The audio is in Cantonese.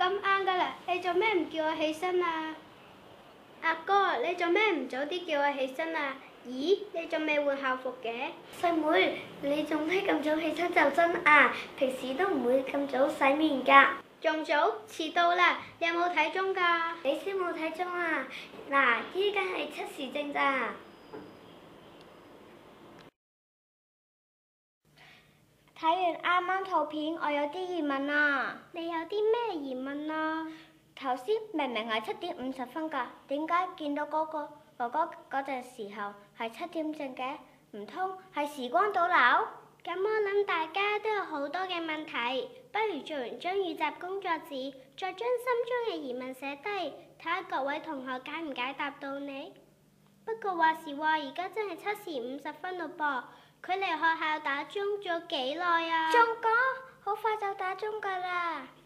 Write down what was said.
咁晏㗎啦，你做咩唔叫我起身啊？阿哥，你做咩唔早啲叫我起身啊？咦，你仲未換校服嘅？ 細妹，你做咩咁早起身就真啊？平時都唔會咁早洗面㗎。 仲早？遲到啦！你有冇睇鐘㗎？ 你先冇睇鐘啊！嗱，依家係7時正咋。睇完啱啱圖片，我有啲疑問啊！ 你有啲咩疑問啊？ 頭先明明係7點50分㗎，點解見到嗰個哥哥嗰陣時候係7點正嘅？唔通係時光倒流？ 咁我諗大家都有好多嘅問題，不如做完張預習工作紙，再將心中嘅疑問寫低，睇下各位同學解唔解答到你。不過話時話，而家真係7時50分嘞噃，距離學校打鐘仲有幾耐啊？ 鐘哥，好快就打鐘㗎啦！